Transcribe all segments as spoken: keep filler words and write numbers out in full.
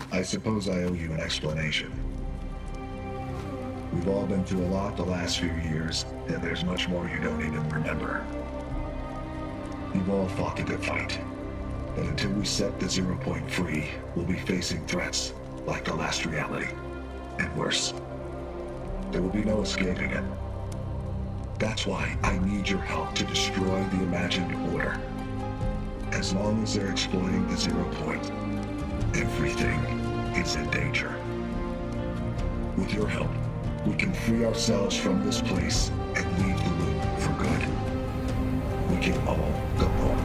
I suppose I owe you an explanation. We've all been through a lot the last few years, and there's much more you don't even remember. You've all fought the good fight, but until we set the Zero Point free, we'll be facing threats like the last reality, and worse. There will be no escaping it. That's why I need your help to destroy the imagined order. As long as they're exploiting the Zero Point, everything is in danger. With your help, we can free ourselves from this place and leave the loop for good. We can all go home.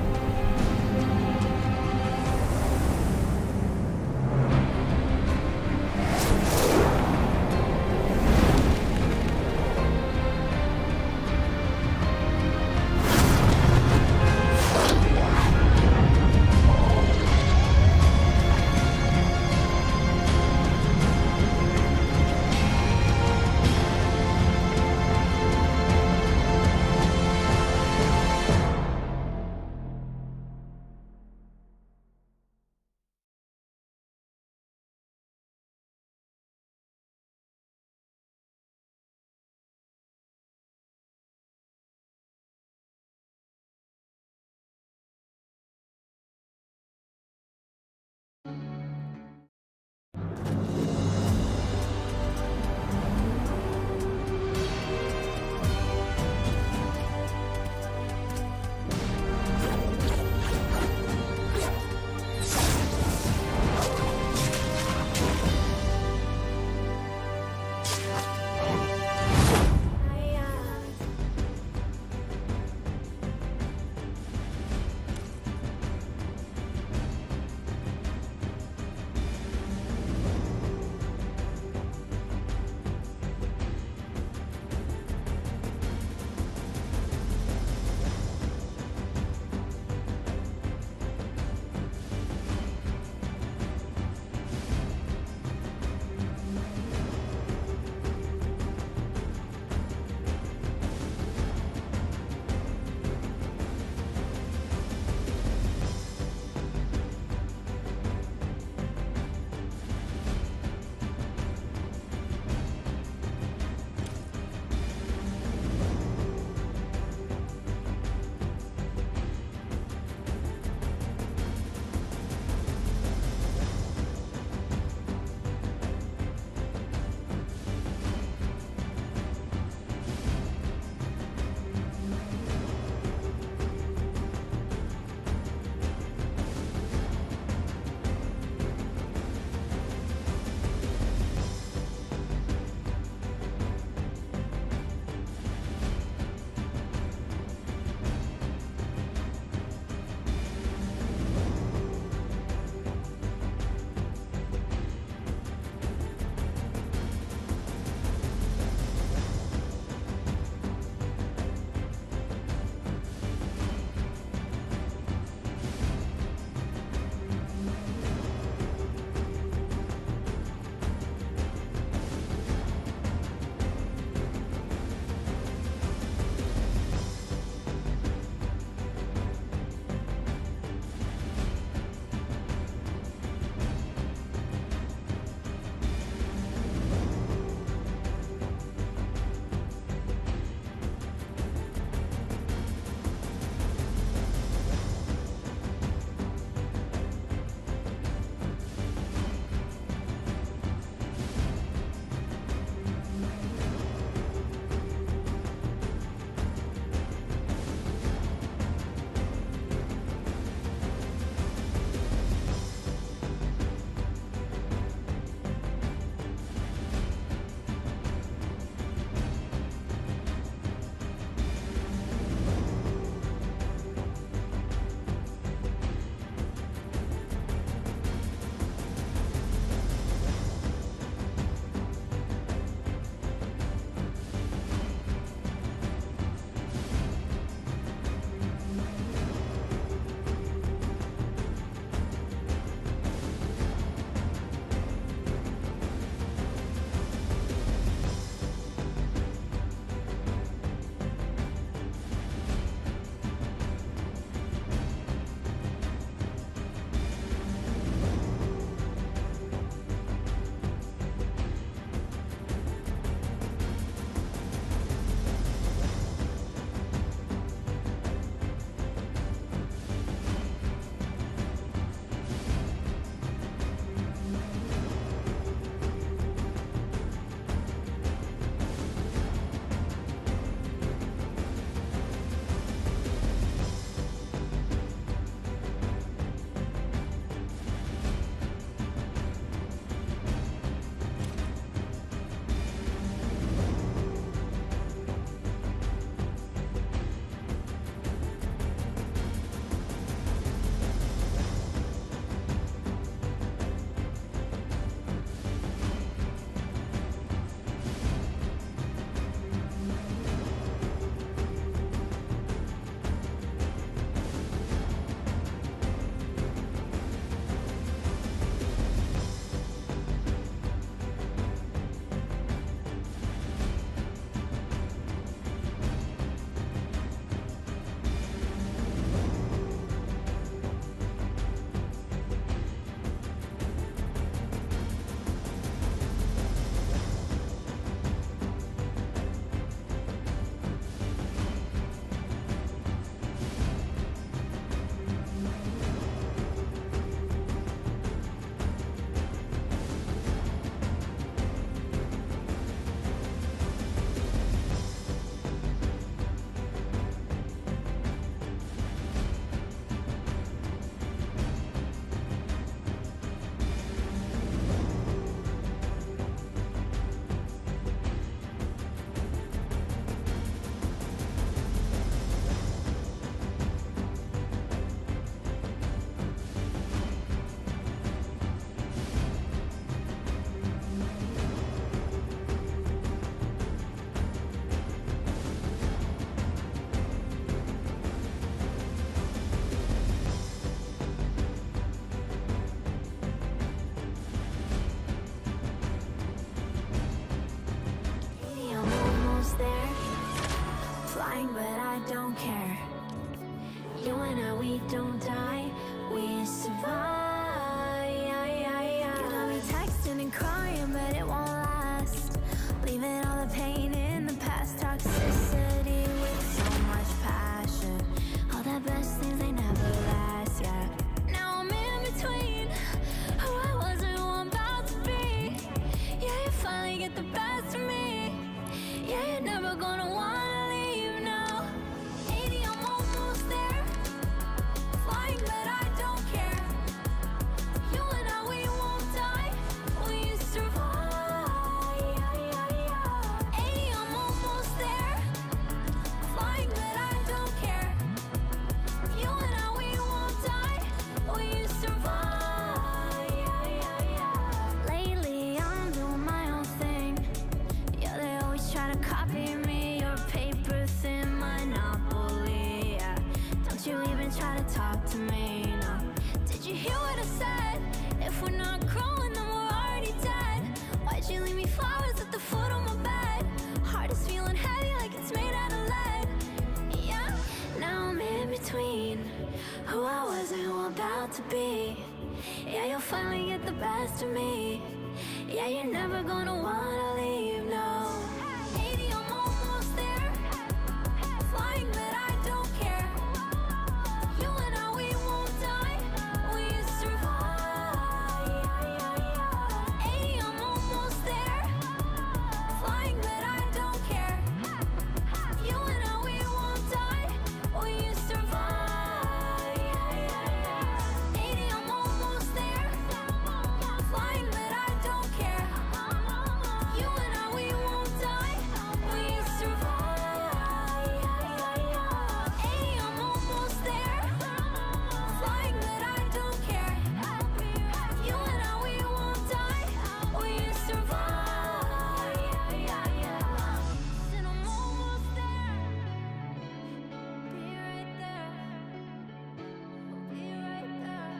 best of me. Yeah, you're never gonna wanna leave, no. eighty, I'm almost there. Flying, but I don't care. You and I, we won't die. We survive. eighty, I'm almost there. Flying, but I don't care. You and I, we won't die. We survive. eighty, I'm almost there. Flying, but I don't care. You and I, we won't die. We survive. eighty, I'm almost there. Flying, but I don't care. You and I, we won't die. We survive. And I'm almost there. Be right there. Be right there.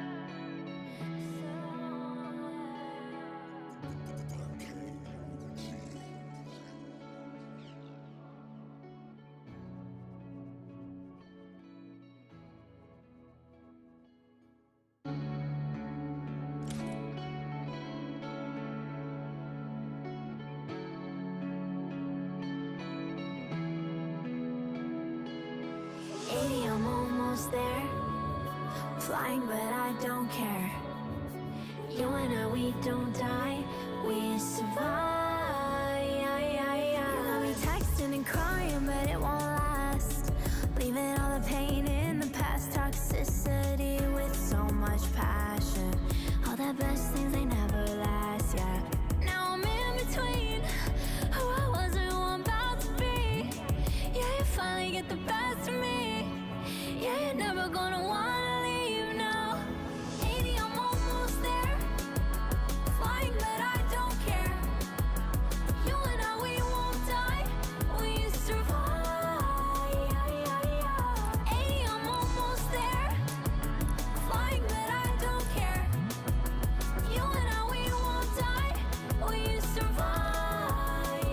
eighty, I'm almost there. Flying, but I don't care. You and I, we don't die. We survive. You got me texting and crying, but it won't last. Leaving all the pain in the past. Toxicity with so much passion. All the best things, they never last, yeah. Now I'm in between who I was and who I'm about to be. Yeah, you finally get the best of me. Yeah, you're never gonna wanna leave, no. eighty, I'm almost there. Flying, but I don't care. You and I, we won't die. We survive. eighty, I'm almost there. Flying, but I don't care. You and I, we won't die. We survive.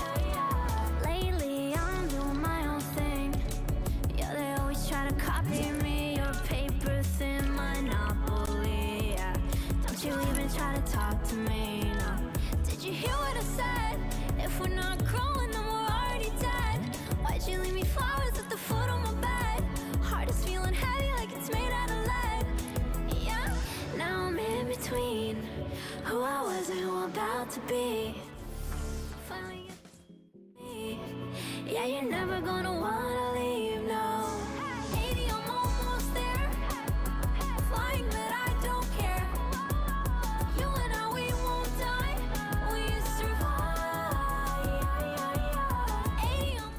Lately, I'm doing my own thing. Yeah, they always try to copy me. Your paper thin monopoly, yeah. Don't you even try to talk to me, no. Did you hear what I said? If we're not growing, then we're already dead. Why'd you leave me flowers at the foot of my bed? Heart is feeling heavy like it's made out of lead. Yeah, now I'm in between who I was and who I'm about to be. Finally get me. Yeah, you're never gonna wanna leave, no. eighty, I'm almost there. Flying, but I don't care. You and I, we won't die. We survive. eighty, I'm